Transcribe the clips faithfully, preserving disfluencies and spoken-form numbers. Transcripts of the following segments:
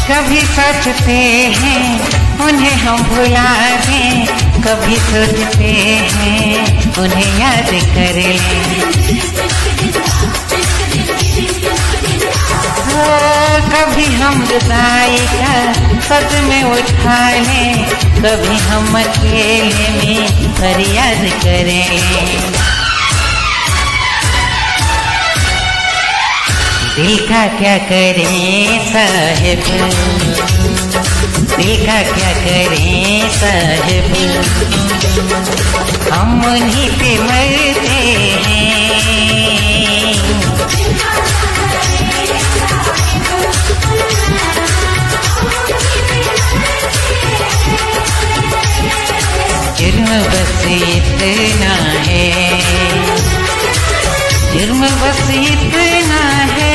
कभी सोचते हैं उन्हें हम भुला दें, कभी सोचते हैं उन्हें याद कर लें। कभी हम जुदाई का सदमे उठा लें, कभी हम अकेले में फरियाद करें। दिल का क्या करें साहिब, दिल का क्या करें साहिब, हम उन्हीं पे मरते हैं। जुर्म बस इतना है, जुर्म बस इतना है,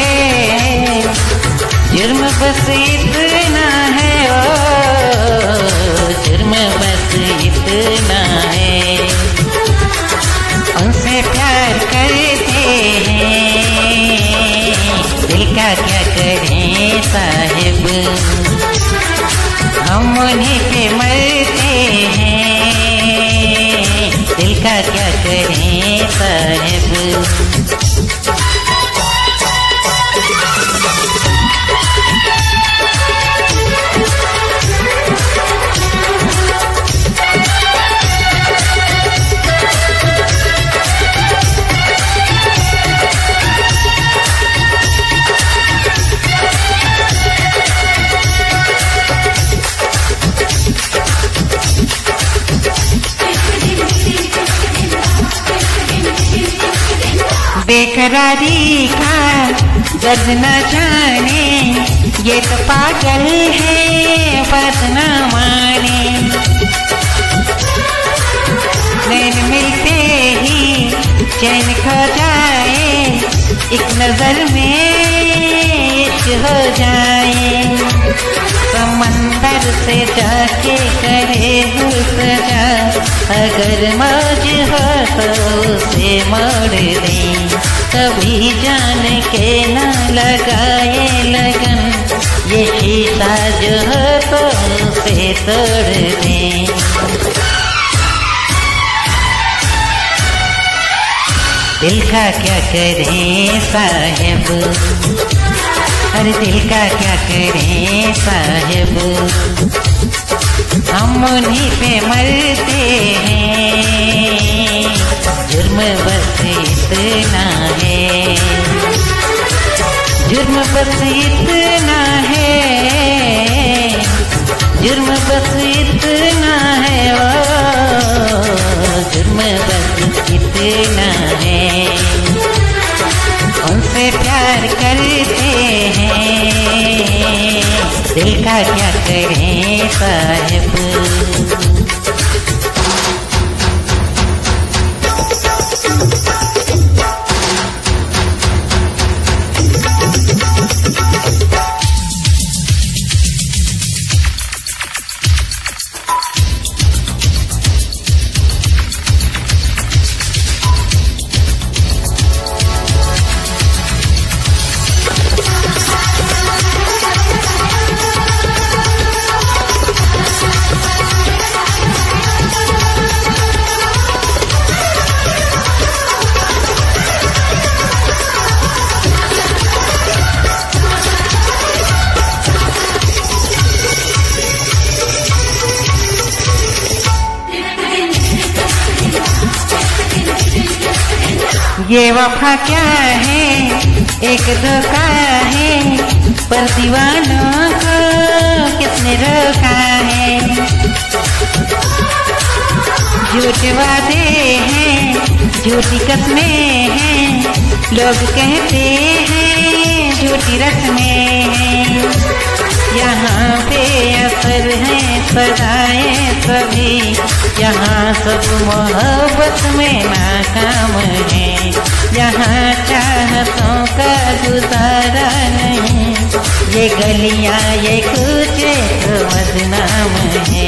जुर्म बस इतना है, ओ जुर्म बस इतना है। उनसे प्यार करते हैं, दिल का क्या करें साहिब, हम उन्हीं पे मरते हैं। दिल का क्या करें साहिब। बेकरारी का दर्द न जाने, ये तो पागल है बात न माने। नैन मिलते ही चैन खो जाए, एक नजर में इश्क हो जाए। समंदर से जाके करे हो सजा, अगर मौज हो तो उसे मोड़ दें। कभी जान के न लगाए लगन, ये शीशा जो हो तो उसे तोड़ दें। दिल का क्या करें साहिब, अरे दिल का क्या करें साहिब, हम उन्हीं पे मरते हैं। जुर्म बस इतना है, जुर्म बस इतना है, जुर्म बस इतना है, ओ जुर्म बस इतना है। उनसे प्यार करते हैं, दिल का क्या करें साहिब। ये वफा क्या है, एक धोखा है, पर दीवानों को किसने रोका है। झूठे वादे हैं, झूठी कस्में हैं, लोग कहते हैं झूठी रस्में हैं। यहाँ पे असर है सदाएं सभी, यहाँ सब मोहब्बत में नाकाम है। यहाँ चाहतों का गुजारा नहीं, ये गलियाँ ये कूचे तो बदनाम है।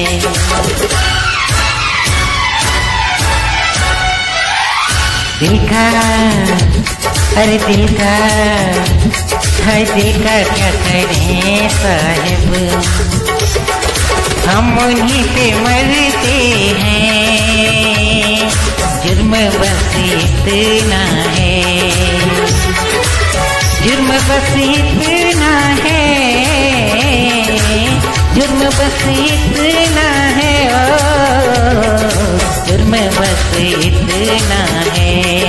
दिल का, अरे दिल का, है दिल का क्या करें साहिब, हम उन्हीं पे मरते हैं, जुर्म बस इतना है, जुर्म बस इतना है, जुर्म बस इतना है, ओ जुर्म बस इतना है।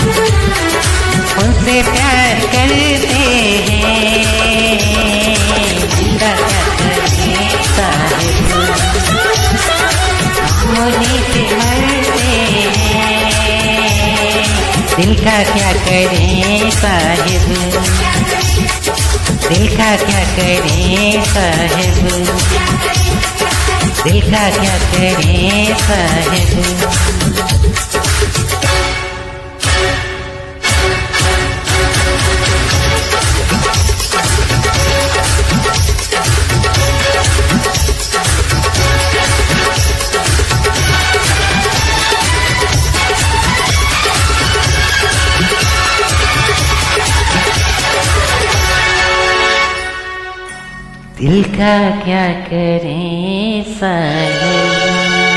उनसे प्यार करते हैं, जिंदा क्या करें साहिब, उन्हीं से मरते हैं, दिल का क्या करें साहिब, दिल का क्या करें साहिब, दिल का क्या करें साहिब। दिल का क्या करें साहिब।